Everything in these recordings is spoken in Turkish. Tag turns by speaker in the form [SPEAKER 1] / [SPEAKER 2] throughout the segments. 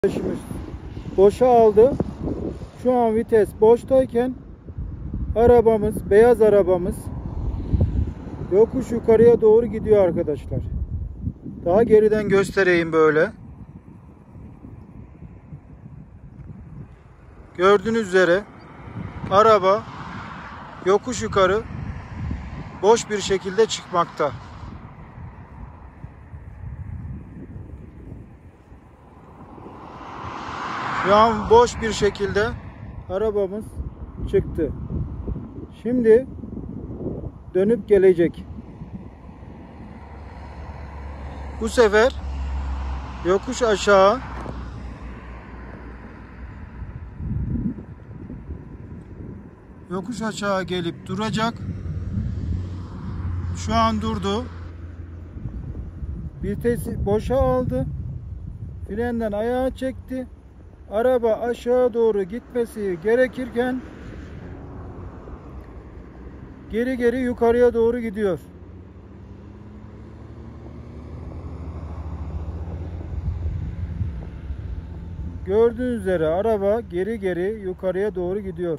[SPEAKER 1] Arkadaşımız boşa aldı. Şu an vites boştayken arabamız, beyaz arabamız yokuş yukarıya doğru gidiyor arkadaşlar. Daha geriden göstereyim böyle. Gördüğünüz üzere araba yokuş yukarı boş bir şekilde çıkmakta. Şu an boş bir şekilde arabamız çıktı. Şimdi dönüp gelecek. Bu sefer yokuş aşağı gelip duracak. Şu an durdu. Vitesi boşa aldı. Frenden ayağa çekti. Araba aşağı doğru gitmesi gerekirken geri yukarıya doğru gidiyor. Gördüğünüz üzere araba geri yukarıya doğru gidiyor.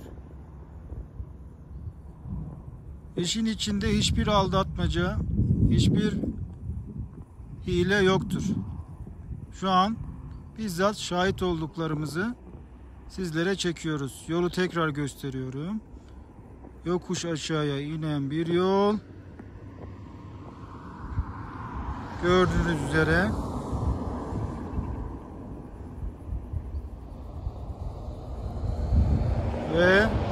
[SPEAKER 1] İşin içinde hiçbir aldatmaca, hiçbir hile yoktur. Şu an bizzat şahit olduklarımızı sizlere çekiyoruz. Yolu tekrar gösteriyorum. Yokuş aşağıya inen bir yol. Gördüğünüz üzere. Ve